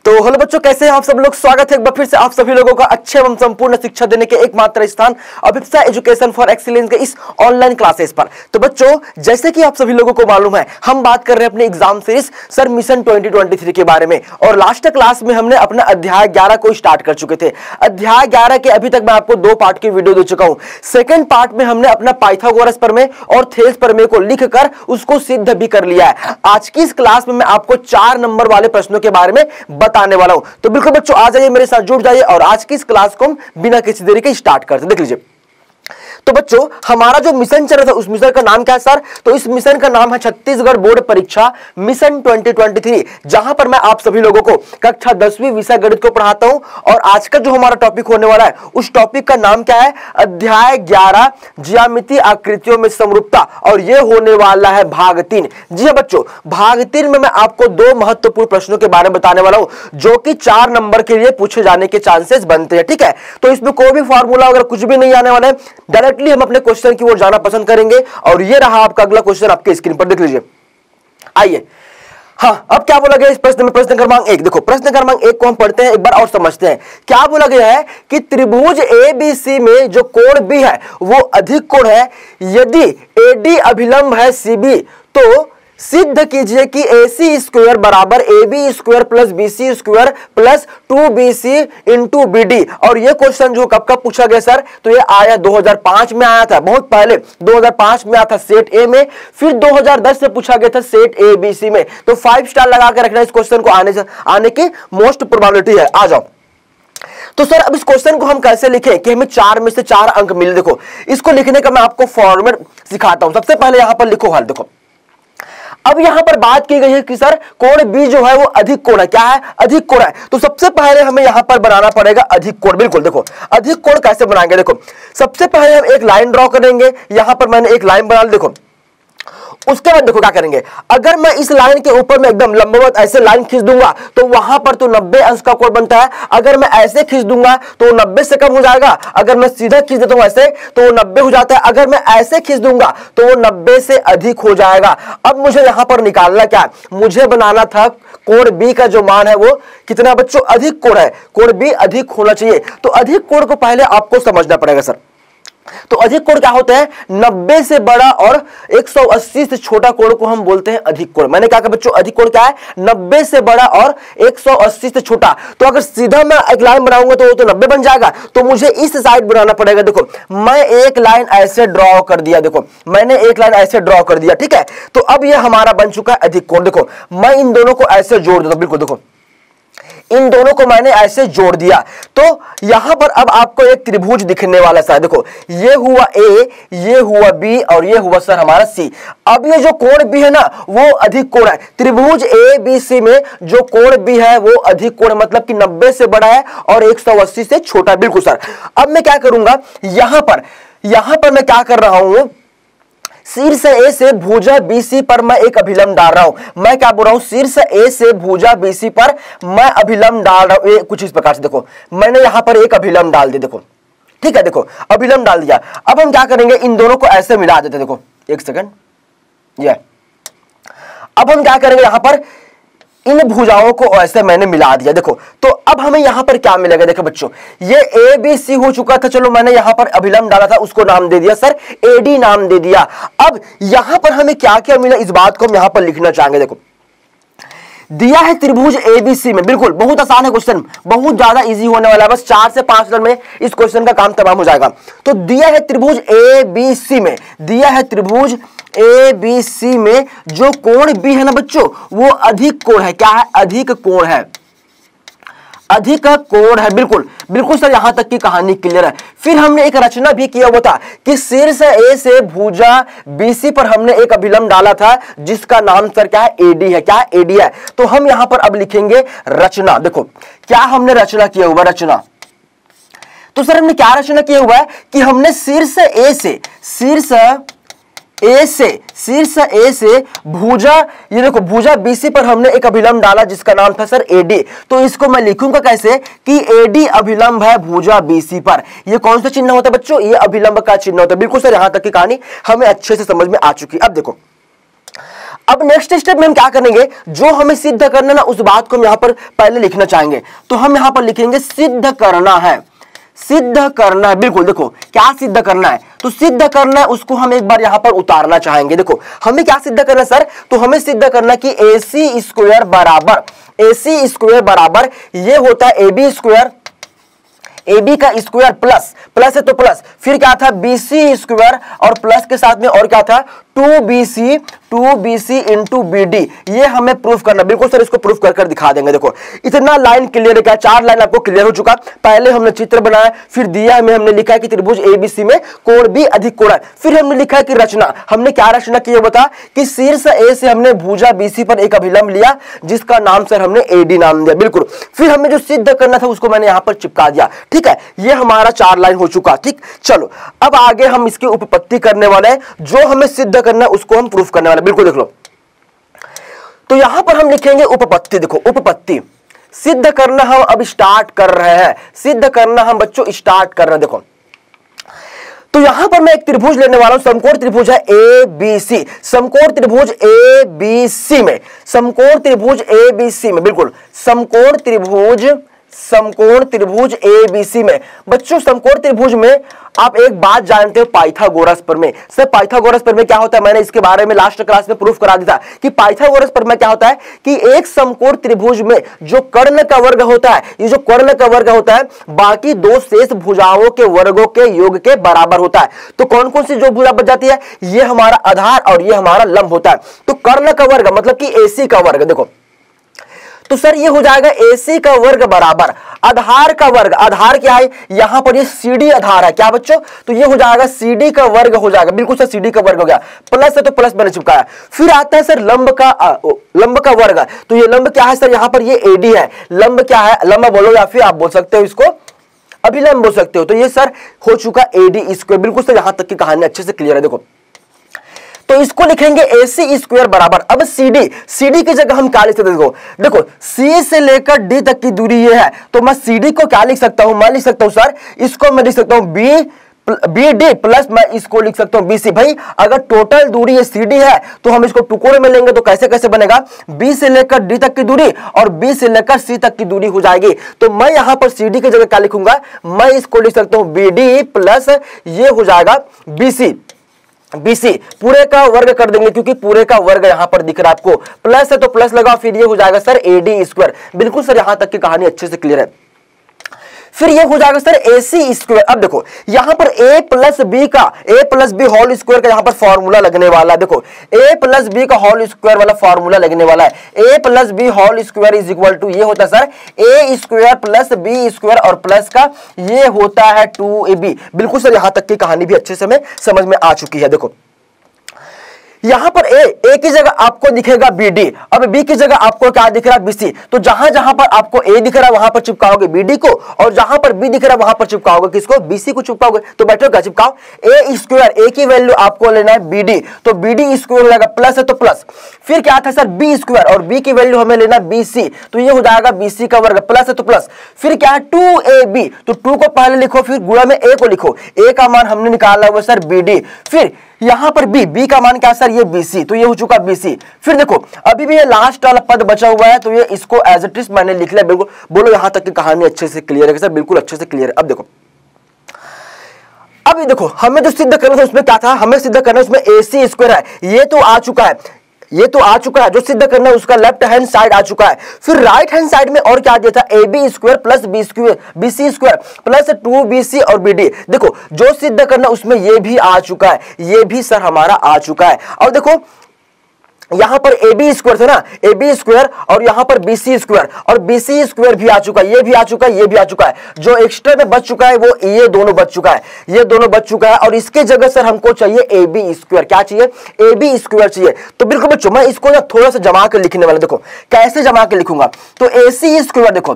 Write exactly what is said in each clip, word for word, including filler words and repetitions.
तो हेलो बच्चों, कैसे हैं आप सब लोग। स्वागत है एक बार फिर से आप सभी लोगों का अच्छे एवं संपूर्ण शिक्षा देने के एकमात्र स्थान अभिप्सा एजुकेशन फॉर एक्सीलेंस के इस ऑनलाइन क्लासेस पर। तो बच्चों, जैसे कि आप सभी लोगों को मालूम है, हम बात कर रहे हैं अपने exam series sir mission twenty twenty three के बारे में। और लास्ट क्लास में हमने अपना अध्याय ग्यारह को स्टार्ट कर चुके थे। अध्याय ग्यारह के अभी तक मैं आपको दो पार्ट की वीडियो दे चुका हूं। सेकेंड पार्ट में हमने अपना पाइथागोरस प्रमेय और थेल्स प्रमेय को लिखकर उसको सिद्ध भी कर लिया है। आज की इस क्लास में मैं आपको चार नंबर वाले प्रश्नों के बारे में बताने वाला हूं। तो बिल्कुल बच्चों, आ जाइए मेरे साथ, जुड़ जाइए और आज की इस क्लास को हम बिना किसी देरी के स्टार्ट करते हैं। देख लीजिए, तो बच्चों हमारा जो मिशन चल रहा था उस मिशन का नाम क्या है सर? तो इस मिशन का नाम है छत्तीसगढ़ बोर्ड परीक्षा मिशन ट्वेंटी ट्वेंटी थ्री, जहां पर मैं आप सभी लोगों को कक्षा दसवीं विषय गणित को पढ़ाता हूं। और आज का जो हमारा टॉपिक होने वाला है उस टॉपिक का नाम क्या है? अध्याय ग्यारह ज्यामितीय आकृतियों में समरूपता, और यह होने वाला है भाग तीन। जी हां बच्चों, भाग तीन में मैं आपको दो महत्वपूर्ण प्रश्नों के बारे में बताने वाला हूं जो कि चार नंबर के लिए पूछे जाने के चांसेस बनते हैं। ठीक है, तो इसमें कोई भी फॉर्मूला अगर कुछ भी नहीं आने वाला है, डायरेक्टली हम अपने क्वेश्चन की ओर जाना पसंद करेंगे। और ये रहा आपका अगला क्वेश्चन आपके स्क्रीन पर, देख लीजिए। आइए, हाँ, अब क्या बोला गया इस प्रश्न में? प्रश्न क्रमांक एक देखो, प्रश्न क्रमांक एक को हम पढ़ते हैं एक बार और समझते हैं। क्या बोला गया है कि त्रिभुज ए बी सी में जो कोण बी है वो अधिक कोण है यदि एडी अभिलंब है सीबी, तो सिद्ध कीजिए कि एसी स्क्वायर बराबर A B square plus B C square plus two B C into B D. और यह क्वेश्चन जो कब कब पूछा गया सर? तो यह आया दो हज़ार पाँच में आया था, बहुत पहले दो हज़ार पाँच में आया था सेट ए में, फिर दो हज़ार दस में पूछा गया था सेट ए बी सी में। तो फाइव स्टार लगा के रखना, इस क्वेश्चन को आने से आने की मोस्ट प्रोबेबिलिटी है। आ जाओ। तो सर अब इस क्वेश्चन को हम कैसे लिखें कि हमें चार में से चार अंक मिले? देखो, इसको लिखने का मैं आपको फॉर्मेट सिखाता हूं। सबसे पहले यहां पर लिखो हल। देखो, अब यहां पर बात की गई है कि सर कोण बी जो है वो अधिक कोण है। क्या है? अधिक कोण है। तो सबसे पहले हमें यहां पर बनाना पड़ेगा अधिक कोण। बिल्कुल, देखो अधिक कोण कैसे बनाएंगे? देखो, सबसे पहले हम एक लाइन ड्रॉ करेंगे। यहां पर मैंने एक लाइन बना ली। देखो, उसके बाद देखो क्या करेंगे, अगर मैं इस लाइन के ऊपर में एकदम लंबवत ऐसे लाइन खींच दूंगा तो वहां पर तो नब्बे अंश का कोण बनता है। अगर मैं ऐसे खींच दूंगा तो नब्बे से कम हो जाएगा। अगर मैं सीधा खींच देता हूं ऐसे तो वो नब्बे हो जाता है। अगर मैं ऐसे खींच दूंगा तो वो नब्बे से अधिक हो जाएगा। अब मुझे यहां पर निकालना क्या है? मुझे बनाना था कोण बी का जो मान है वो कितना बच्चों? अधिक कोण है। कोण बी अधिक होना चाहिए। तो अधिक कोण को पहले आपको समझना पड़ेगा सर। तो अधिक कोण क्या होता है? नब्बे से बड़ा और एक सौ अस्सी से छोटा कोण को हम बोलते हैं अधिक कोण। मैंने कहा कि बच्चों अधिक कोण क्या है? नब्बे से बड़ा और एक सौ अस्सी से छोटा। तो अगर सीधा मैं एक लाइन बनाऊंगा तो वो तो नब्बे बन जाएगा, तो मुझे इस साइड बनाना पड़ेगा। देखो, मैं एक लाइन ऐसे ड्रॉ कर दिया। देखो, मैंने एक लाइन ऐसे ड्रॉ कर दिया। ठीक है, तो अब ये हमारा बन चुका है अधिक कोण। देखो, मैं इन दोनों को ऐसे जोड़ देता हूं। बिल्कुल, देखो इन दोनों को मैंने ऐसे जोड़ दिया तो यहां पर अब आपको एक त्रिभुज दिखने वाला सर। देखो, ये हुआ ए, ये हुआ बी और ये हुआ सर हमारा सी। अब ये जो कोण बी है ना वो अधिक कोण है। त्रिभुज ए बी सी में जो कोण बी है वो अधिक कोण, मतलब कि नब्बे से बड़ा है और एक सौ अस्सी से छोटा। बिल्कुल सर। अब मैं क्या करूंगा, यहां पर यहां पर मैं क्या कर रहा हूं, शीर्ष ए से भुजा बीसी पर मैं एक अभिलंब डाल रहा हूं। मैं क्या बोल रहा हूं? शीर्ष ए से भुजा बीसी पर मैं अभिलंब डाल रहा हूं। कुछ इस प्रकार से देखो, मैंने यहां पर एक अभिलंब डाल दिया। देखो, ठीक है, देखो अभिलंब डाल दिया। अब हम क्या करेंगे, इन दोनों को ऐसे मिला देते। देखो एक सेकंड, ये अब हम क्या करेंगे, यहां पर इन भुजाओं को ऐसे मैंने मिला दिया। देखो, तो अब हमें यहां पर क्या मिलेगा? देखो बच्चों, ये ए बी सी हो चुका था। चलो, मैंने यहां पर अभिलंब डाला था, उसको नाम दे दिया सर एडी नाम दे दिया। अब यहां पर हमें क्या क्या मिला, इस बात को हम यहां पर लिखना चाहेंगे। देखो, दिया है त्रिभुज एबीसी में। बिल्कुल, बहुत आसान है क्वेश्चन, बहुत ज्यादा इजी होने वाला है। बस चार से पांच मिनट में इस क्वेश्चन का काम तमाम हो जाएगा। तो दिया है त्रिभुज ए बी सी में, दिया है त्रिभुज ए बी सी में जो कोण बी है ना बच्चों वो अधिक कोण है। क्या है? अधिक कोण है। अधिक कोण है। बिल्कुल बिल्कुल सर, यहां तक की कहानी क्लियर है। फिर हमने एक रचना भी किया हुआ था कि शीर्ष ए से भुजा बीसी पर हमने एक अभिलंब डाला था जिसका नाम सर क्या है? एडी है। क्या है? एडी है। तो हम यहां पर अब लिखेंगे रचना। देखो, क्या हमने रचना किया हुआ? रचना, तो सर हमने क्या रचना किया हुआ है कि हमने शीर्ष ए से शीर्ष ए से शीर्ष ए से भुजा, ये देखो भुजा बीसी पर हमने एक अभिलंब डाला जिसका नाम था सर एडी। तो इसको मैं लिखूंगा कैसे कि एडी अभिलंब है भुजा बीसी पर। ये कौन सा चिन्ह होता है बच्चों? ये अभिलंब का चिन्ह होता है। बिल्कुल सर, यहां तक की कहानी हमें अच्छे से समझ में आ चुकी है। अब देखो, अब नेक्स्ट स्टेप में हम क्या करेंगे, जो हमें सिद्ध करना ना उस बात को हम यहां पर पहले लिखना चाहेंगे। तो हम यहां पर लिखेंगे सिद्ध करना है, सिद्ध करना है। बिल्कुल देखो क्या सिद्ध करना है, तो सिद्ध करना है उसको हम एक बार यहां पर उतारना चाहेंगे। देखो हमें क्या सिद्ध करना है सर, तो हमें सिद्ध करना कि ए सी स्क्वायर बराबर ए सी स्क्वायर बराबर ये होता है A B square, A B का स्क्वायर प्लस प्लस है तो प्लस, फिर क्या था बी सी स्क्वायर और प्लस के साथ में और क्या था two B C two B C into B D. ये हमें प्रूफ करना, बिल्कुल सर इसको प्रूफ कर कर दिखा देंगे। देखो इतना लाइन क्लियर है क्या, चार लाइन आपको क्लियर हो चुका। पहले हमने चित्र बनाया, फिर दिया हमें, हमने लिखा है कि त्रिभुज एबीसी में कोण बी अधिक कोण है। फिर हमने लिखा है कि रचना, हमने क्या रचना की बता कि शीर्ष ए से हमने भुजा बीसी पर एक अभिलंब लिया जिसका नाम सर हमने एडी नाम दिया। बिल्कुल, फिर हमें जो सिद्ध करना था उसको मैंने यहां पर चिपका दिया। ठीक है, ये हमारा चार लाइन हो चुका। ठीक, चलो अब आगे हम इसकी उपपत्ति करने वाले हैं, जो हमें सिद्ध करना है उसको हम प्रूफ करने वाले। बिल्कुल देख लो, तो यहां पर हम लिखेंगे उपपत्ति। देखो उपपत्ति सिद्ध करना हम अब स्टार्ट कर रहे हैं, सिद्ध करना हम बच्चों स्टार्ट कर रहे हैं। देखो तो यहां पर मैं एक त्रिभुज लेने वाला हूं, समकोण त्रिभुज है ए बी सी, समकोण त्रिभुज ए बी सी में, समकोण त्रिभुज ए बी सी में, बिल्कुल समकोण त्रिभुज समकोण त्रिभुज एबीसी में। बच्चों समकोण त्रिभुज में आप एक बात जानते हो पाइथागोरस प्रमेय। सर पाइथागोरस प्रमेय क्या होता है, मैंने इसके बारे में लास्ट क्लास में प्रूफ करा दिया था कि पाइथागोरस प्रमेय क्या होता है कि एक समकोण त्रिभुज में जो कर्ण का वर्ग होता है, ये जो कर्ण का वर्ग होता है बाकी दो शेष भुजाओं के वर्गों के योग के बराबर होता है। तो कौन कौन सी जो भुजा बच जाती है, ये हमारा आधार और ये हमारा लंब होता है। तो कर्ण का वर्ग मतलब कि एसी का वर्ग, देखो तो सर ये हो जाएगा एसी का वर्ग बराबर आधार का वर्ग, आधार क्या है यहां पर ये सीडी आधार है क्या बच्चों, तो ये हो जाएगा सीडी का वर्ग हो जाएगा। बिल्कुल सर सीडी का वर्ग हो गया, प्लस है तो प्लस मैंने चिपकाया। फिर आता है सर लंब का आ, लंब का वर्ग, तो ये लंब क्या है सर, यहां पर ये एडी है। लंब क्या है, लंब बोलो या फिर आप बोल सकते हो इसको अभिलंब बोल सकते हो। तो ये सर हो चुका एडी स्क्वायर। बिल्कुल सर यहां तक की कहानी अच्छे से क्लियर है। देखो तो इसको लिखेंगे ए सी स्क्वायर बराबर, अब सीडी, सीडी की जगह हम क्या लिख सकते हैं, देखो देखो सी से लेकर डी तक की दूरी ये है, तो मैं सीडी को क्या लिख सकता हूं, मैं लिख सकता हूं सर इसको मैं लिख सकता हूं बी बी डी प्लस मैं इसको लिख सकता हूं बी सी। भाई अगर टोटल दूरी ये सी डी है तो हम इसको टुकड़े में लेंगे तो कैसे कैसे बनेगा, बी से लेकर डी तक की दूरी और बी से लेकर सी तक की दूरी हो जाएगी। तो मैं यहां पर सी डी की जगह क्या लिखूंगा, मैं इसको लिख सकता हूं बी डी प्लस ये हो जाएगा बी सी, बीसी पूरे का वर्ग कर देंगे क्योंकि पूरे का वर्ग यहां पर दिख रहा है आपको, प्लस है तो प्लस लगा, फिर ये हो जाएगा सर एडी स्क्वायर। बिल्कुल सर यहां तक की कहानी अच्छे से क्लियर है। फिर ये हो जाएगा सर ए सी स्क्वायर। अब देखो यहां पर a प्लस बी का a plus B whole square का यहां पर फॉर्मूला लगने वाला है। देखो a प्लस बी का होल स्क्वायर वाला फॉर्मूला लगने वाला है। a plus B whole square is equal to ये होता है sir a square plus B square और प्लस का ये होता है टू ए बी। बिल्कुल सर यहां तक की कहानी भी अच्छे से में समझ में आ चुकी है। देखो यहां पर a a की जगह आपको दिखेगा बी डी, अब b की जगह आपको क्या दिख रहा है बी सी। तो जहां जहां पर आपको a दिख रहा है वहां पर चिपकाओगे बी डी को और जहां पर b दिख रहा है वहां पर चिपकाओगे किसको, बी सी को चिपकाओगे। तो बैठो क्या चिपकाओ a स्क्वायर, a की वैल्यू आपको लेना है बी डी, तो बी डी स्क्वायर हो जाएगा प्लस है तो प्लस, फिर क्या था सर b स्क्वायर और b की वैल्यू हमें लेना बी सी, तो ये हो जाएगा बी सी का वर्ग प्लस है तो प्लस, फिर क्या है टू ए बी, तो टू को पहले लिखो फिर गुणा में a को लिखो, a का मान हमने निकाला हुआ सर बी डी, फिर यहां पर b, b का मान क्या सर ये bc, तो ये हो चुका bc। फिर देखो अभी भी ये लास्ट वाला पद बचा हुआ है तो ये इसको एज इट इज मैंने लिख लिया। बिल्कुल बोलो यहां तक की कहानी अच्छे से क्लियर है सर, बिल्कुल अच्छे से क्लियर है। अब देखो अब देखो हमें जो सिद्ध करना था उसमें क्या था, हमें सिद्ध करना उसमें ए सी स्क्वायर है, ये तो आ चुका है, ये तो आ चुका है, जो सिद्ध करना है उसका लेफ्ट हैंड साइड आ चुका है। फिर राइट हैंड साइड में और क्या दिया था, A B square plus B square B C square plus two B C और बी डी। देखो जो सिद्ध करना उसमें ये भी आ चुका है, ये भी सर हमारा आ चुका है। और देखो यहां पर ए बी स्क्वायर था ना, ए बी स्क्वायर और यहां पर बी सी स्क्वायर और बी सी स्क्वायर भी आ चुका है, ये भी आ चुका है, ये भी आ चुका है। जो एक्स्ट्रा में बच चुका है वो ये दोनों बच चुका है, ये दोनों बच चुका है। और इसके जगह सर हमको चाहिए ए बी स्क्वायर, क्या चाहिए, ए बी स्क्वायर चाहिए। तो बिल्कुल बच्चों मैं इसको ना थोड़ा सा जमा कर लिखने वाला, देखो कैसे जमा के लिखूंगा, तो ए सी स्क्वायर देखो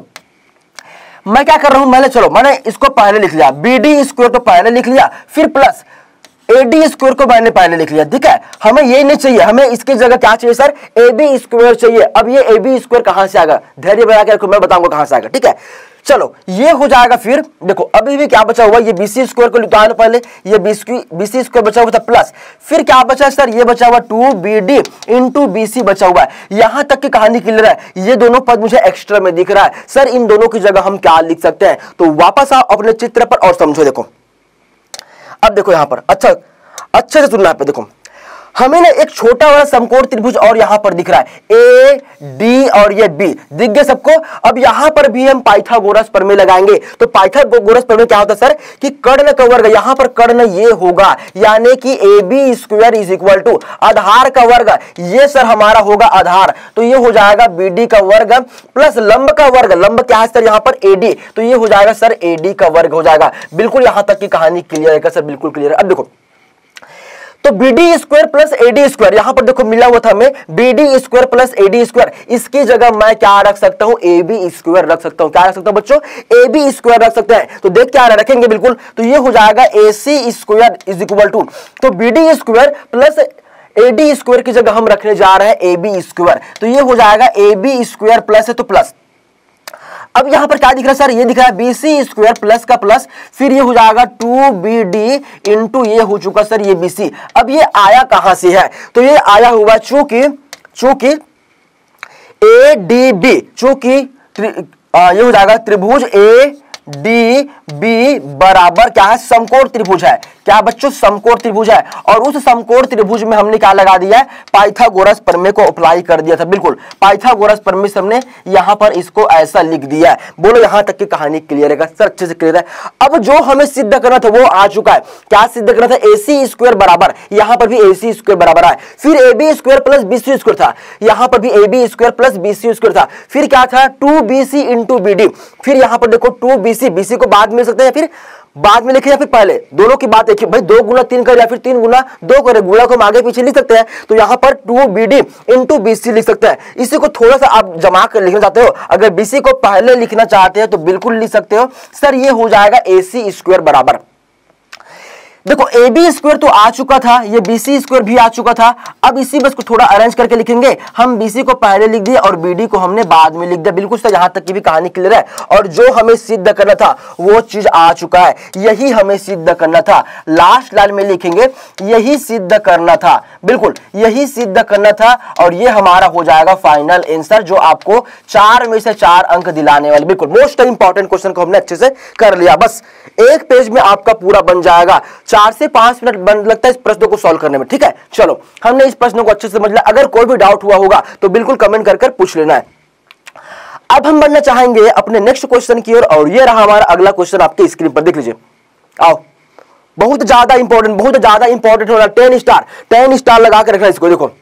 मैं क्या कर रहा हूं, मैंने चलो मैंने इसको पहले लिख लिया, बी डी स्क्वायर तो पहले लिख लिया, फिर प्लस ए डी स्क्वायर को मैंने पहले लिख लिया, ठीक है। हमें ये नहीं चाहिए, हमें इसकी जगह क्या चाहिए सर, ए बी स्क्वायर चाहिए। अब ये ए बी स्क्वायर कहां से आएगा, धैर्य बना के रखो, मैं बताऊंगा कहां से आएगा, ठीक है। चलो ये हो जाएगा। फिर देखो अभी भी क्या बचा हुआ, ये बीसी स्क्वायर को लिखा है पहले, ये बीसी स्क्वायर बचा हुआ था प्लस, फिर क्या बचा सर, ये बचा हुआ two B D into B C बचा हुआ है। यहां तक की कहानी क्लियर है। ये दोनों पद मुझे एक्स्ट्रा में दिख रहा है सर, इन दोनों की जगह हम क्या लिख सकते हैं। तो वापस आओ अपने चित्र पर और समझो। देखो अब देखो यहां पर अच्छा अच्छे से सुनना पे, देखो हमें ना एक छोटा वाला समकोण त्रिभुज और यहां पर दिख रहा है, ए डी और ये बी दिख गए सबको। अब यहां पर भी हम पाइथागोरस प्रमेय लगाएंगे। तो पाइथागोरस प्रमेय क्या होता है सर, कि कर्ण का वर्ग, यहां पर कर्ण ये होगा, यानी कि A B square is equal to आधार का वर्ग, ये सर हमारा होगा आधार, तो ये हो जाएगा बी डी का वर्ग प्लस लंब का वर्ग, लंब क्या है सर यहाँ पर ए डी, तो ये हो जाएगा सर ए डी का वर्ग हो जाएगा। बिल्कुल यहां तक की कहानी क्लियर है सर, बिल्कुल क्लियर है। अब देखो तो B D square plus A D square यहां पर देखो मिला हुआ था हमें, B D square plus A D square, इसकी जगह मैं क्या रख सकता हूं, ए बी स्क्वायर रख सकता हूं। क्या रख सकता हूं बच्चों, ए बी स्क्वायर रख सकते हैं। तो देख क्या रखेंगे बिल्कुल, तो ये हो जाएगा A C square is equal to, तो B D square plus A D square की जगह हम रखने जा रहे हैं ए बी स्क्वायर, तो ये हो जाएगा ए बी स्क्वायर प्लस है तो प्लस। अब यहां पर क्या दिख रहा है सर, ये दिख रहा है बी सी स्क्वायर प्लस का प्लस, फिर ये हो जाएगा टू बी डी इंटू ये हो चुका सर ये बी सी। अब ये आया कहां से है, तो ये आया हुआ चूंकि चूंकि ए डी बी, चूंकि ये हो जाएगा त्रिभुज ए डी बी बराबर क्या है, समकोण त्रिभुज है। क्या बच्चों, समकोण त्रिभुज है। और उस समकोण त्रिभुज में हमने क्या लगा दिया है, पाइथागोरस प्रमेय को अप्लाई कर दिया था। बिल्कुल पाइथागोरस प्रमेय से हमने यहां पर इसको ऐसा लिख दिया है। बोलो यहां तक की कहानी क्लियर है सर, अच्छे से क्लियर है। अब जो हमें सिद्ध करना था वो आ चुका है। क्या सिद्ध करना था, ए सी स्क्वायर बराबर, यहां पर भी ए सी स्क्वायर बराबर है, फिर A B square plus B C square था, यहां पर भी A B square plus B C square था, फिर क्या था two B C into B D, फिर यहां पर देखो two B C, B C को बाद में लिख सकते हैं, फिर बाद में लिखे या फिर पहले, दोनों की बात एक है भाई, दो गुना तीन करे या फिर तीन गुना दो करे, गुणा को हम आगे पीछे लिख सकते हैं। तो यहां पर two B D into B C लिख सकते हैं। इसी को थोड़ा सा आप जमा कर लिखना चाहते हो, अगर बी सी को पहले लिखना चाहते हो तो बिल्कुल लिख सकते हो सर, ये हो जाएगा ए सी स्क्वायर बराबर, देखो ए बी स्क्वायर तो आ चुका था, ये बी सी स्क्वायर भी आ चुका था। अब इसी बस को थोड़ा अरेंज करके लिखेंगे, हम बी सी को पहले लिख दिया और बी डी को हमने बाद में लिख दिया। बिल्कुल सर, यहां तक की भी कहानी क्लियर है। और जो हमें सिद्ध करना था वो चीज आ चुका है, यही हमें सिद्ध करना था। लास्ट लाइन में लिखेंगे यही सिद्ध करना था, बिल्कुल यही सिद्ध करना था। और ये हमारा हो जाएगा फाइनल आंसर, जो आपको चार में से चार अंक दिलाने वाले, बिल्कुल मोस्ट इंपॉर्टेंट क्वेश्चन को हमने अच्छे से कर लिया। बस एक पेज में आपका पूरा बन जाएगा, चार से पांच मिनट बन लगता है इस प्रश्न को सॉल्व करने में, ठीक है। चलो हमने इस प्रश्न को अच्छे से समझ लिया। अगर कोई भी डाउट हुआ होगा तो बिल्कुल कमेंट कर कर पूछ लेना है। अब हम बढ़ना चाहेंगे अपने नेक्स्ट क्वेश्चन की ओर, और, और ये रहा हमारा अगला क्वेश्चन, आपके स्क्रीन पर देख लीजिए। आओ, बहुत ज्यादा इंपॉर्टेंट, बहुत ज्यादा इंपॉर्टेंट हो रहा है। टेन स्टार टेन स्टार लगा के रखना इसको। देखो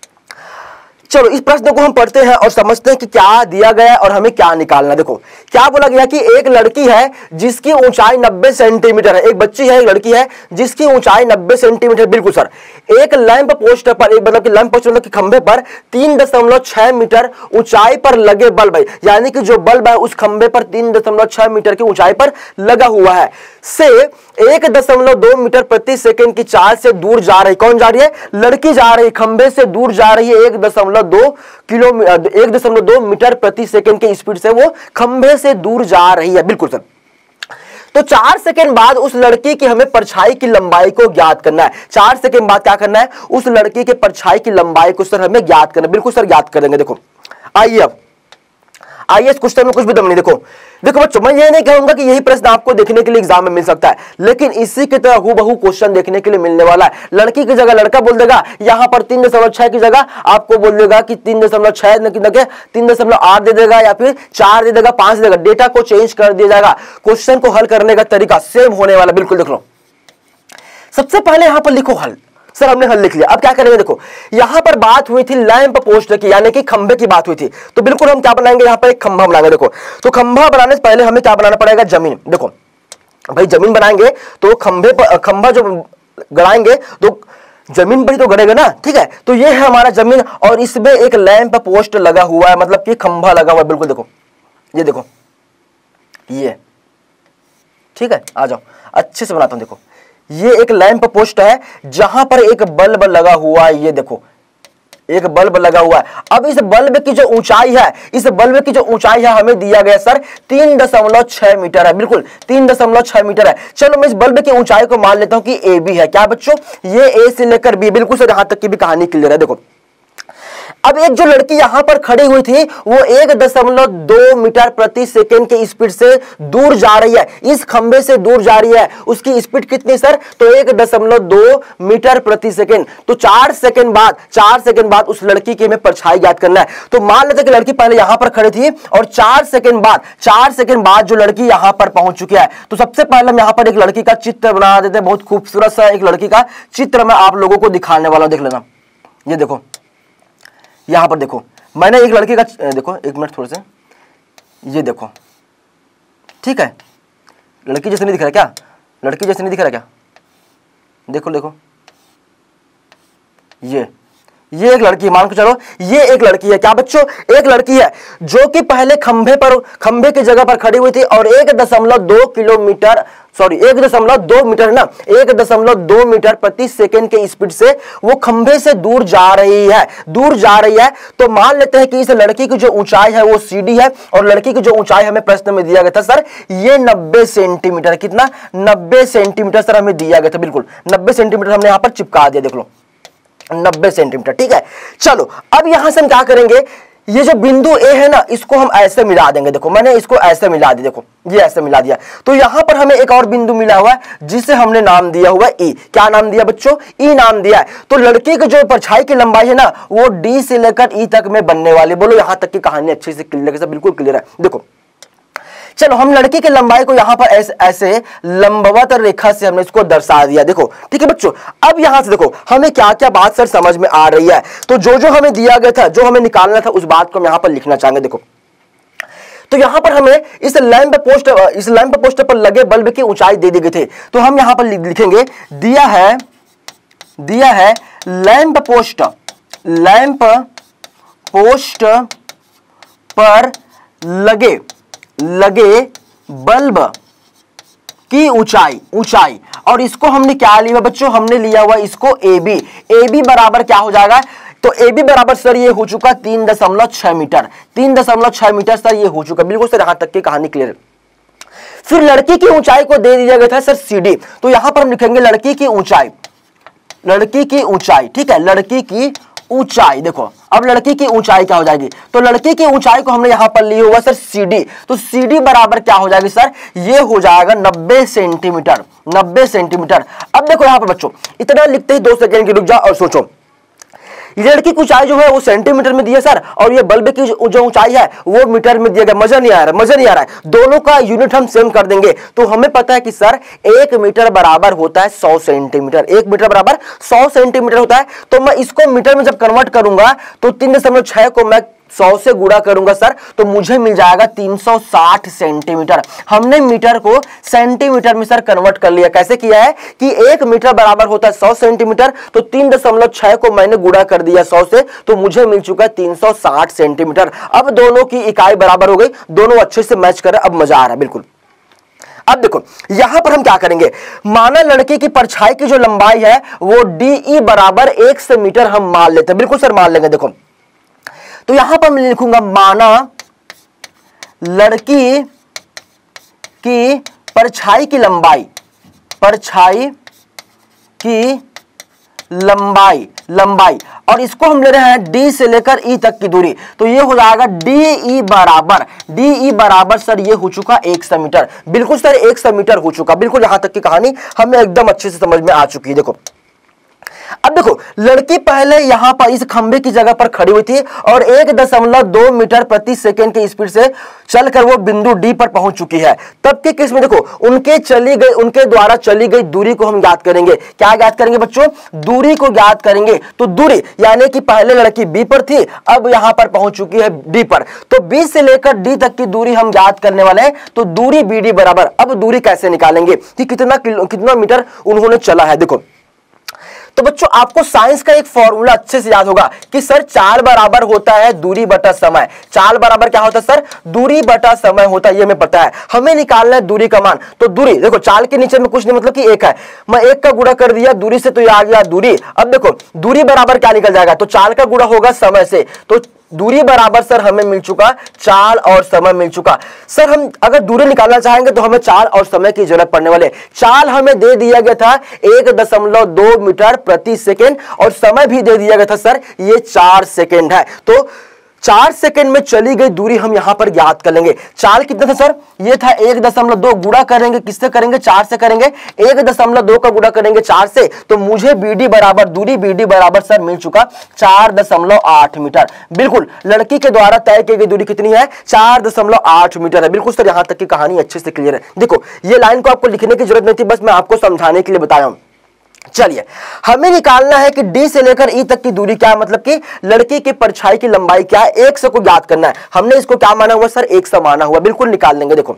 चलो इस प्रश्न को हम पढ़ते हैं और समझते हैं कि क्या दिया गया है और हमें क्या निकालना। देखो क्या बोला गया कि एक लड़की है जिसकी ऊंचाई नब्बे सेंटीमीटर है, एक बच्ची है, एक लड़की है जिसकी ऊंचाई नब्बे सेंटीमीटर। बिल्कुल सर, एक लैंप पोस्ट पर, एक मतलब कि लैंप पोस्ट मतलब कि खंभे पर तीन दशमलव छह मीटर ऊंचाई पर लगे बल्ब है, यानी कि जो बल्ब है उस खंभे पर तीन दशमलव छह मीटर की ऊंचाई पर लगा हुआ है, से एक दशमलव दो मीटर प्रति सेकंड की चाल से दूर जा रही। कौन जा रही है, लड़की जा रही, खंभे से दूर जा रही है, एक दशमलव दो किलोमीटर एक दशमलव दो मीटर प्रति सेकंड की स्पीड से वो खंभे से दूर जा रही है। बिल्कुल सर, तो चार सेकंड बाद उस लड़की की हमें परछाई की लंबाई को ज्ञात करना है। चार सेकंड बाद क्या करना है, उस लड़की के परछाई की लंबाई को सर हमें ज्ञात करना है। बिल्कुल सर, ज्ञात कर देंगे। देखो आइए, अब आइए इस क्वेश्चन में कुछ भी दम नहीं। देखो देखो बच्चों, मैं ये नहीं कहूंगा कि यही प्रश्न आपको देखने के लिए एग्जाम में मिल सकता है, लेकिन इसी की तरह हूबहू क्वेश्चन देखने के लिए मिलने वाला है। लड़की की जगह लड़का बोल देगा, यहां पर तीन दशमलव छह की जगह आपको बोल देगा कि तीन दशमलव छह तीन दशमलव आठ दे देगा, या फिर चार दे देगा, पांच दे देगा। डेटा को चेंज कर दिया जाएगा, क्वेश्चन को हल करने का तरीका सेम होने वाला। बिल्कुल देख लो, सबसे पहले यहां पर लिखो हल। सर हमने हल लिख लिया, अब क्या करेंगे। देखो यहां पर बात हुई थी लैंप पोस्ट की, यानी कि खंभे की बात हुई थी, तो बिल्कुल हम क्या बनाएंगे, यहां पर एक खंभा बनाएंगे। देखो तो खंभा बनाने से पहले हमें क्या बनाना पड़ेगा, जमीन। देखो भाई जमीन बनाएंगे तो खंभे पर खंभा जो गड़ाएंगे तो जमीन पर ही तो गड़ेगा ना, ठीक है। तो ये है हमारा जमीन, और इसमें एक लैंप पोस्ट लगा हुआ है, मतलब कि खंभा लगा हुआ है। बिल्कुल देखो, ये देखो ये, ठीक है। आ जाओ अच्छे से बनाता हूं। देखो ये एक लैंप पोस्ट है जहां पर एक बल्ब लगा हुआ है, ये देखो एक बल्ब लगा हुआ है। अब इस बल्ब की जो ऊंचाई है, इस बल्ब की जो ऊंचाई है हमें दिया गया सर तीन दशमलव छह मीटर है, बिल्कुल तीन दशमलव छह मीटर है। चलो मैं इस बल्ब की ऊंचाई को मान लेता हूं कि ए बी है। क्या बच्चों, ये ए से लेकर बी, बिल्कुल सर यहां तक की भी कहानी क्लियर है। देखो अब एक जो लड़की यहां पर खड़ी हुई थी वो एक दशमलव दो मीटर प्रति सेकेंड के स्पीड से दूर जा रही है, इस खंबे से दूर जा रही है। उसकी स्पीड कितनी सर, तो एक दशमलव दो मीटर प्रति सेकेंड। तो चार सेकेंड बाद चार सेकेंड बाद उस लड़की की हमें परछाई ज्ञात करना है। तो मान लेते कि लड़की पहले यहां पर खड़ी थी और चार सेकेंड बाद चार सेकेंड बाद जो लड़की यहां पर पहुंच चुकी है, तो सबसे पहले हम यहां पर एक लड़की का चित्र बना देते हैं। बहुत खूबसूरत सा एक लड़की का चित्र मैं आप लोगों को दिखाने वाला हूं, देख लेना। ये देखो यहां पर देखो मैंने एक लड़की का, देखो एक मिनट थोड़े से, ये देखो ठीक है, लड़की जैसे नहीं दिख रहा क्या, लड़की जैसे नहीं दिख रहा क्या, देखो देखो ये ये एक लड़की, मान के चलो ये एक लड़की है। क्या बच्चों, एक लड़की है जो कि पहले खंभे पर खंभे की जगह पर खड़ी हुई थी और एक दशमलव दो किलोमीटर सॉरी एक दशमलव दो मीटर ना एक दशमलव दो मीटर प्रति सेकेंड के स्पीड से वो खंभे से दूर जा रही है दूर जा रही है। तो मान लेते हैं कि इस लड़की की जो ऊंचाई है वो सीडी है और लड़की की जो ऊंचाई हमें प्रश्न में दिया गया था सर ये नब्बे सेंटीमीटर, कितना, नब्बे सेंटीमीटर सर हमें दिया गया था, बिल्कुल नब्बे सेंटीमीटर हमने यहां पर चिपका दिया, देख लो नब्बे सेंटीमीटर, ठीक है। चलो अब यहां से हम क्या करेंगे, ये जो बिंदु ए है ना इसको हम ऐसे मिला देंगे। देखो मैंने इसको ऐसे मिला दिया, देखो ये ऐसे मिला दिया। तो यहां पर हमें एक और बिंदु मिला हुआ है जिसे हमने नाम दिया हुआ है ई। क्या नाम दिया बच्चों, ई नाम दिया है। तो लड़के की जो परछाई की लंबाई है ना वो डी से लेकर ई तक में बनने वाली। बोलो यहां तक की कहानी अच्छे से क्लियर है, बिल्कुल क्लियर है। देखो चलो हम लड़की की लंबाई को यहां पर ऐसे ऐसे लंबवत रेखा से हमने इसको दर्शा दिया, देखो ठीक है बच्चों। अब यहां से देखो हमें क्या क्या बात सर समझ में आ रही है। तो जो जो हमें दिया गया था, जो हमें निकालना था उस बात को हम यहां पर लिखना चाहेंगे। देखो तो यहां पर हमें इस लैंप पोस्ट इस लैंप पोस्ट पर लगे बल्ब की ऊंचाई दे दी गई थी। तो हम यहां पर लिखेंगे दिया है दिया है लैंप पोस्ट लैंप पोस्ट पर लगे लगे बल्ब की ऊंचाई ऊंचाई और इसको हमने क्या लिया बच्चों, हमने लिया हुआ इसको ए बी। ए बी बराबर क्या हो जाएगा, तो ए बी बराबर सर ये हो चुका तीन दशमलव छह मीटर तीन दशमलव छह मीटर सर ये हो चुका, बिल्कुल सर यहां तक की कहानी क्लियर। फिर लड़की की ऊंचाई को दे दिया गया था सर सी डी। तो यहां पर हम लिखेंगे लड़की की ऊंचाई लड़की की ऊंचाई ठीक है, लड़की की ऊंचाई। देखो अब लड़की की ऊंचाई क्या हो जाएगी, तो लड़की की ऊंचाई को हमने यहां पर ली हुआ सर सीडी। तो सीडी बराबर क्या हो जाएगी सर, ये हो जाएगा नब्बे सेंटीमीटर नब्बे सेंटीमीटर। अब देखो यहां पर बच्चों इतना लिखते ही दो सेकंड की रुक जाओ और सोचो, लड़की की ऊंचाई जो है वो सेंटीमीटर में दी है सर और ये बल्ब की जो ऊंचाई है वो मीटर में दिया गया। मजा नहीं आ रहा मजा नहीं आ रहा है, दोनों का यूनिट हम सेम कर देंगे। तो हमें पता है कि सर एक मीटर बराबर होता है सौ सेंटीमीटर एक मीटर बराबर सौ सेंटीमीटर होता है। तो मैं इसको मीटर में जब कन्वर्ट करूंगा तो तीन दशमलव छह को मैं सौ से गुणा करूंगा सर तो मुझे मिल जाएगा तीन सौ साठ सेंटीमीटर। हमने मीटर को सेंटीमीटर में सर कन्वर्ट कर लिया। कैसे किया है कि एक मीटर बराबर होता है सौ सेंटीमीटर, तो तीन दशमलव छह को मैंने गुणा कर दिया सौ से तो मुझे मिल चुका है तीन सौ साठ सेंटीमीटर। अब दोनों की इकाई बराबर हो गई, दोनों अच्छे से मैच कर रहे, अब मजा आ रहा है बिल्कुल। अब देखो यहां पर हम क्या करेंगे, माना लड़के की परछाई की जो लंबाई है वो डी ई बराबर एक से मीटर हम मान लेते हैं, बिल्कुल सर मान लेंगे। देखो तो यहां पर मैं लिखूंगा माना लड़की की परछाई की लंबाई परछाई की लंबाई लंबाई और इसको हम ले रहे हैं डी से लेकर ई तक की दूरी। तो ये हो जाएगा डी ई बराबर डी ई बराबर सर ये हो चुका एक सौ मीटर, बिल्कुल सर एक सौ मीटर हो चुका। बिल्कुल यहां तक की कहानी हमें एकदम अच्छे से समझ में आ चुकी है। देखो अब देखो लड़की पहले यहां पर इस खंबे की जगह पर खड़ी हुई थी और एक दशमलव दो मीटर प्रति सेकंड की स्पीड से चलकर वो बिंदु डी पर पहुंच चुकी है। तब के केस में देखो उनके चली गई उनके द्वारा चली गई दूरी को हम ज्ञात करेंगे। क्या ज्ञात करेंगे बच्चों, दूरी को ज्ञात करेंगे। तो दूरी यानी कि पहले लड़की बी पर थी अब यहां पर पहुंच चुकी है डी पर, तो बी से लेकर डी तक की दूरी हम ज्ञात करने वाले हैं। तो दूरी बी डी बराबर, अब दूरी कैसे निकालेंगे कि कितना कितना मीटर उन्होंने चला है। देखो तो बच्चों आपको साइंस का एक फॉर्मूला अच्छे से याद होगा कि सर चाल बराबर होता है दूरी बटा समय। चाल बराबर क्या होता है सर? दूरी बटा समय होता है, ये हमें पता है। हमें निकालना है दूरी का मान। तो दूरी देखो, चाल के नीचे में कुछ नहीं, मतलब कि एक है, मैं एक का गुणा कर दिया दूरी से तो ये आ गया दूरी। अब देखो दूरी बराबर क्या निकल जाएगा? तो चाल का गुणा होगा समय से, तो दूरी बराबर सर हमें मिल चुका चाल और समय मिल चुका। सर हम अगर दूरी निकालना चाहेंगे तो हमें चाल और समय की जरूरत पड़ने वाले। चाल हमें दे दिया गया था एक दशमलव दो मीटर प्रति सेकेंड और समय भी दे दिया गया था सर ये चार सेकेंड है। तो चार सेकेंड में चली गई दूरी हम यहां पर ज्ञात कर लेंगे। चाल कितना था सर? ये था एक दशमलव दो, गुणा करेंगे किससे करेंगे? चार से करेंगे। एक दशमलव दो का गुणा करेंगे चार से, तो मुझे बीडी बराबर दूरी बीडी बराबर सर मिल चुका चार दशमलव आठ मीटर। बिल्कुल लड़की के द्वारा तय की गई दूरी कितनी है? चार दशमलव आठ मीटर है। बिल्कुल सर, यहां तक की कहानी अच्छे से क्लियर है। देखो ये लाइन को आपको लिखने की जरूरत नहीं थी, बस मैं आपको समझाने के लिए बताया हूं। चलिए हमें निकालना है कि D से लेकर E तक की दूरी क्या है, मतलब कि लड़की की परछाई की लंबाई क्या है, एक सौ को ज्ञात करना है। हमने इसको क्या माना हुआ सर? एक सौ माना हुआ। बिल्कुल निकाल लेंगे। देखो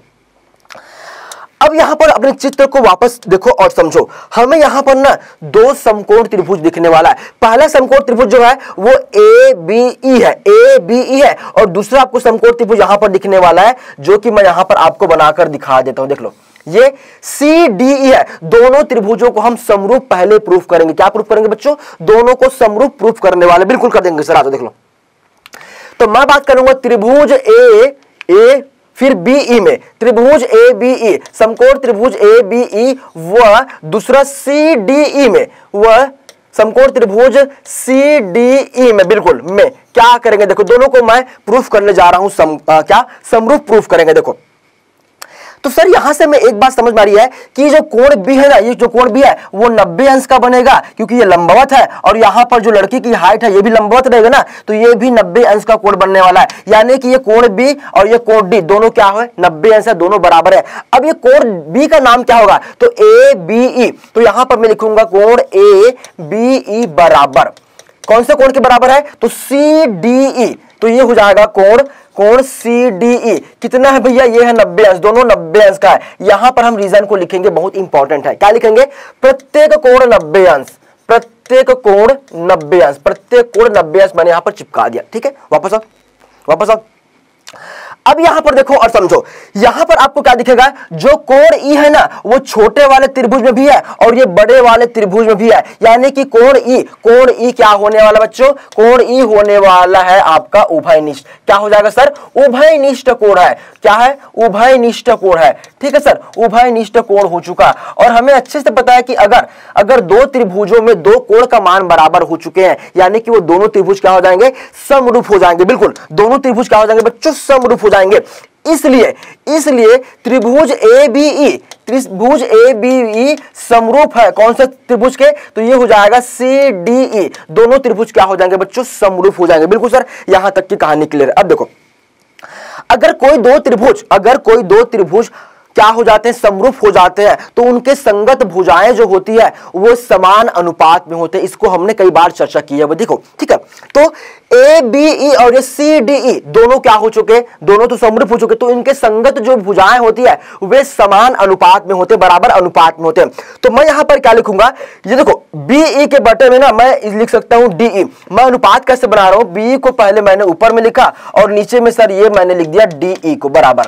अब यहां पर अपने चित्र को वापस देखो और समझो। हमें यहां पर ना दो समकोण त्रिभुज दिखने वाला है। पहला समकोण त्रिभुज जो है वो ए बी ई है, ए बी ई है, और दूसरा आपको समकोण त्रिभुज यहां पर दिखने वाला है जो कि मैं यहां पर आपको बनाकर दिखा देता हूं। देख लो ये सी डी ई है। दोनों त्रिभुजों को हम समरूप पहले प्रूफ करेंगे। क्या प्रूफ करेंगे बच्चों? दोनों को समरूप प्रूफ करने वाले। बिल्कुल कर देंगे सर, आ जाओ देख लो। तो मैं बात करूंगा त्रिभुज ए ए फिर बी ई में, त्रिभुज ए बी ई, समकोण त्रिभुज ए बी ई, वह दूसरा सी डी ई में, वह समकोण त्रिभुज सी डी ई में। बिल्कुल में क्या करेंगे? देखो दोनों को मैं प्रूफ करने जा रहा हूं सम, आ, क्या समरूप प्रूफ करेंगे। देखो तो सर यहां से मैं एक बात समझ में आ रही है कि जो कोण बी है ना, ये जो कोण बी है वो नब्बे अंश का बनेगा क्योंकि ये लंबवत है, और यहां पर जो लड़की की हाइट है ये भी लंबवत रहेगा ना, तो ये भी नब्बे अंश का कोण बनने वाला है। यानी कि ये कोण बी और ये कोण डी दोनों क्या है? नब्बे अंश है, दोनों बराबर है। अब ये कोण बी का नाम क्या होगा? तो ए बी ई। तो यहां पर मैं लिखूंगा कोण ए बी ई बराबर कौन से कोण के बराबर है? तो सी डी ई। तो ये हो जाएगा कोण कोण सी डी ई कितना है भैया? ये है नब्बे अंश, दोनों नब्बे अंश का है। यहां पर हम रीजन को लिखेंगे, बहुत इंपॉर्टेंट है। क्या लिखेंगे? प्रत्येक कोण नब्बे अंश, प्रत्येक कोण नब्बे अंश, प्रत्येक कोण नब्बे अंश मैंने यहां पर चिपका दिया। ठीक है, वापस आओ वापस आओ। अब यहां पर देखो और समझो, यहां पर आपको क्या दिखेगा? जो कोण ई है ना वो छोटे वाले त्रिभुज में भी है और ये बड़े वाले त्रिभुज में भी है। यानी कि कोण ई कोण ई क्या होने वाला बच्चों? कोण ई होने वाला है आपका उभयनिष्ठ। क्या हो जाएगा सर? उभयनिष्ठ कोण है। क्या है? उभयनिष्ठ कोण है। ठीक है सर, उभयनिष्ठ कोण हो चुका। और हमें अच्छे से पता है कि अगर अगर दो त्रिभुजों में दो कोण का मान बराबर हो चुके हैं, यानी कि वो दोनों त्रिभुज क्या हो जाएंगे? समरूप हो जाएंगे। बिल्कुल दोनों त्रिभुज क्या हो जाएंगे बच्चों? समरूप हो जाएंगे। इसलिए इसलिए त्रिभुज ए बी ई त्रिभुज ए बी ई समरूप है कौन सा त्रिभुज के? तो ये हो जाएगा सी डी ई। दोनों त्रिभुज क्या हो जाएंगे बच्चों? समरूप हो जाएंगे। बिल्कुल सर, यहां तक की कहानी क्लियर है। अब देखो अगर कोई दो त्रिभुज अगर कोई दो त्रिभुज क्या हो जाते हैं? समरूप हो जाते हैं, तो उनके संगत भुजाएं जो होती है वो समान अनुपात में होते हैं। इसको हमने कई बार चर्चा की है। वो देखो ठीक है, तो ए बी ई और ये सी डी ई दोनों क्या हो चुके? दोनों तो समरूप हो चुके, तो इनके संगत जो भुजाएं होती है वे समान अनुपात में होते, बराबर अनुपात में होते हैं। तो मैं यहां पर क्या लिखूंगा? ये देखो बी ई के बटे में ना मैं लिख सकता हूं डी ई। मैं अनुपात कैसे बना रहा हूं? बी को पहले मैंने ऊपर में लिखा और नीचे में सर ये मैंने लिख दिया डी ई को बराबर।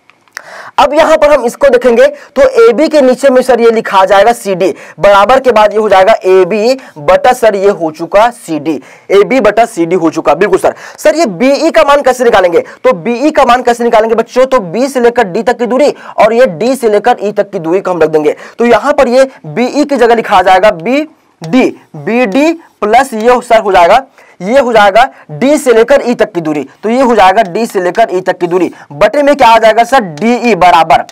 अब यहां पर हम इसको देखेंगे तो ए बी के नीचे में सर ये लिखा जाएगा सी डी, बराबर के बाद ये हो जाएगा ए बी बटा सर ये हो चुका सी डी, ए बी बटा सी डी हो चुका। बिल्कुल सर। सर ये बी ई का मान कैसे निकालेंगे? तो बी ई का मान कैसे निकालेंगे बच्चों? तो बी से लेकर डी तक की दूरी और ये डी से लेकर ई तक की दूरी को हम रख देंगे। तो यहां पर ये बी ई की जगह लिखा जाएगा B D, B D plus ये सर हो जाएगा ये हो जाएगा D से लेकर E तक की दूरी। तो ये हो जाएगा D से लेकर E तक की दूरी बटे में क्या आ जाएगा सर? डी ई बराबर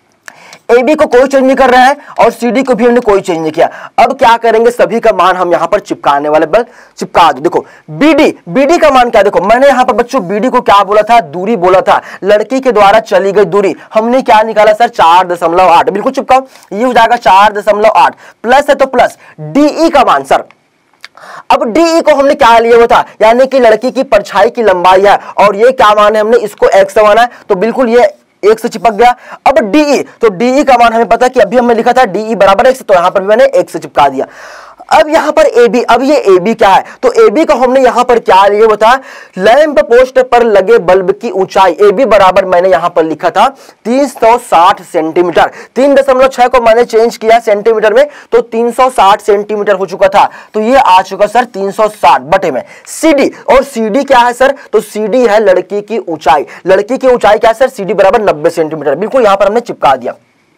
ए बी को कोई चेंज नहीं कर रहे हैं और सी डी को भी हमने कोई चेंज नहीं किया। अब क्या करेंगे? सभी का मान हम यहां पर चिपकाने वाले, बल चिपका दो। देखो बी डी बी डी का मान क्या? देखो मैंने यहां पर बच्चों बी डी को क्या बोला था? दूरी बोला था, लड़की के द्वारा चली गई दूरी। हमने क्या निकाला सर? चार दशमलव आठ। बिल्कुल चिपकाओ, ये हो जाएगा चार दशमलव आठ प्लस है तो प्लस डीई का मान सर। अब डी को हमने क्या लिया हुआ था? यानी कि लड़की की परछाई की लंबाई है और ये क्या मान है? हमने इसको एक्स माना है, तो बिल्कुल ये एक से चिपक गया। अब डीई, तो डीई का मान हमें पता है कि अभी हमने लिखा था डीई बराबर एक्स, तो यहां पर भी मैंने एक से चिपका दिया। अब यहां पर ए बी, अब ये ए बी क्या है, तो ए बी का हमने यहां पर क्या लिया बताया, लैंप पोस्ट पर लगे बल्ब की ऊंचाई ए बी बराबर मैंने यहां पर लिखा था तीन सौ साठ सेंटीमीटर। तीन दशमलव छह को मैंने चेंज किया सेंटीमीटर में, तो तीन सौ साठ सेंटीमीटर हो चुका था, तो ये आ चुका सर तीन सौ साठ बटे में सीडी। और सीडी क्या है सर, तो सीडी है लड़की की ऊंचाई। लड़की की ऊंचाई क्या है सर, सीडी बराबर नब्बे सेंटीमीटर, बिल्कुल यहां पर हमने चिपका दिया।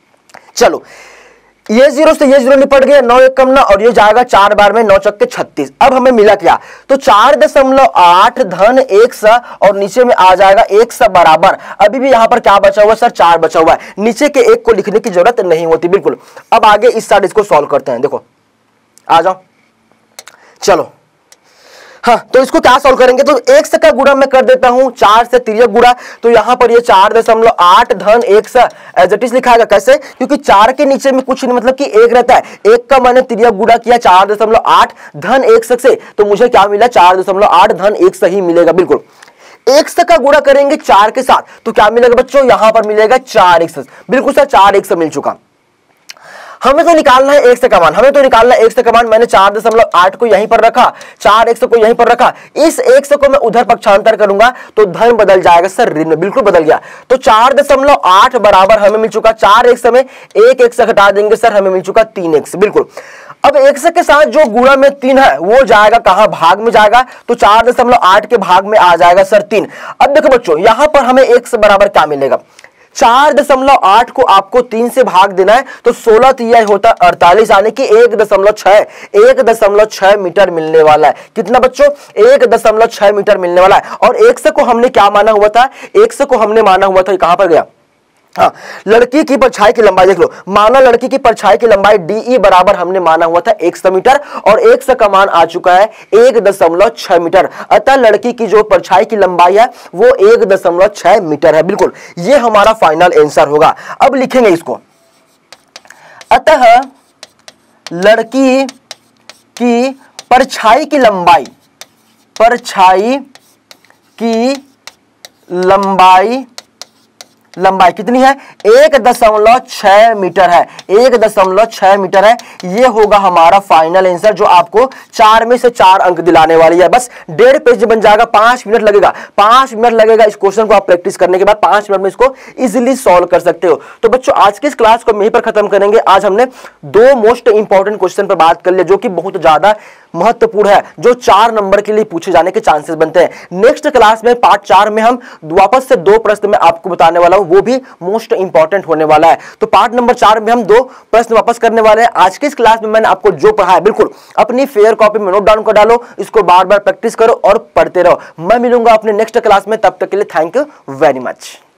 चलो ये जीरो से ये जीरो निपट गया, नौ एक कम ना, और ये जाएगा चार बार में, नौ चक्के छत्तीस। अब हमें मिला क्या, तो चार दशमलव आठ धन एक सौ और नीचे में आ जाएगा एक सौ बराबर। अभी भी यहां पर क्या बचा हुआ सर, चार बचा हुआ है, नीचे के एक को लिखने की जरूरत नहीं होती बिल्कुल। अब आगे इस साइड इसको सॉल्व करते हैं, देखो आ जाओ, चलो हाँ, तो इसको क्या सॉल्व करेंगे, तो एक से का गुणा मैं कर देता हूं, चार से तिरक गुणा, तो यहां पर ये चार दशमलव आठ धन एक सौ एज इट इज लिखाएगा। कैसे, क्योंकि चार के नीचे में कुछ नहीं, मतलब कि एक रहता है, एक का मैंने तिरक गुणा किया चार दशमलव आठ धन एक सौ से, तो मुझे क्या मिला, चार दशमलव आठ धन एक सौ ही मिलेगा बिल्कुल। एक सौ का गुणा करेंगे चार के साथ, तो क्या मिलेगा बच्चों, यहां पर मिलेगा चार एक सौ, बिल्कुल सर चार एक सौ मिल चुका। हमें तो निकालना है एक से का मान, हमें तो निकालना है एक से का मान। मैंने चार दशमलव आठ को यहीं पर रखा, चार एक सौ को यहीं पर रखा, इस एक सौ को मैं उधर पक्षांतर करूंगा तो धन बदल जाएगा सर ऋण, बिल्कुल बदल गया। तो चार दशमलव आठ बराबर हमें मिल चुका, चार एक सौ में एक एक सौ घटा देंगे सर, हमें मिल चुका तीन एक सौ बिल्कुल। अब एक सौ के साथ जो गुणा में तीन है वो जाएगा कहां, भाग में जाएगा, तो चार दशमलव आठ के भाग में आ जाएगा सर तीन। अब देखो बच्चों यहां पर हमें एक सौ बराबर क्या मिलेगा, चार दशमलव आठ को आपको तीन से भाग देना है, तो सोलह तिहाई होता है अड़तालीस, यानी कि एक दशमलव छह एक दशमलव छह मीटर मिलने वाला है। कितना बच्चों, एक दशमलव छह मीटर मिलने वाला है। और एक सौ को हमने क्या माना हुआ था, एक सौ को हमने माना हुआ था, कहां पर गया, हाँ, लड़की की परछाई की लंबाई देख लो, माना लड़की की परछाई की लंबाई डी बराबर हमने माना हुआ था एक सौ मीटर, और एक सौ का मान आ चुका है एक दशमलव छह मीटर। अतः लड़की की जो परछाई की लंबाई है वो एक दशमलव छह मीटर है, बिल्कुल ये हमारा फाइनल आंसर होगा। अब लिखेंगे इसको, अतः लड़की की परछाई की लंबाई, परछाई की लंबाई लंबाई कितनी है, एक दशमलव छह मीटर है, एक दशमलव छह मीटर है। ये होगा हमारा फाइनल आंसर, जो आपको चार में से चार अंक दिलाने वाली है। बस डेढ़ पेज बन जाएगा, पांच मिनट लगेगा, पांच मिनट लगेगा इस क्वेश्चन को आप प्रैक्टिस करने के बाद, पांच मिनट में इसको इजीली सॉल्व कर सकते हो। तो बच्चों आज की इस क्लास को हम यहीं पर खत्म करेंगे। आज हमने दो मोस्ट इंपॉर्टेंट क्वेश्चन पर बात कर लिया, जो कि बहुत ज्यादा महत्वपूर्ण है, जो चार नंबर के लिए पूछे जाने के चांसेस बनते हैं। नेक्स्ट क्लास में पार्ट चार में हम वापस से दो प्रश्न मैं आपको बताने वाला हूं, वो भी मोस्ट इंपॉर्टेंट होने वाला है। तो पार्ट नंबर चार में हम दो प्रश्न वापस करने वाले हैं। आज की इस क्लास में मैंने आपको जो पढ़ा है बिल्कुल अपनी फेयर कॉपी में नोट डाउन कर डालो, इसको बार बार प्रैक्टिस करो और पढ़ते रहो। मैं मिलूंगा अपने नेक्स्ट क्लास में, तब तक के लिए थैंक यू वेरी मच।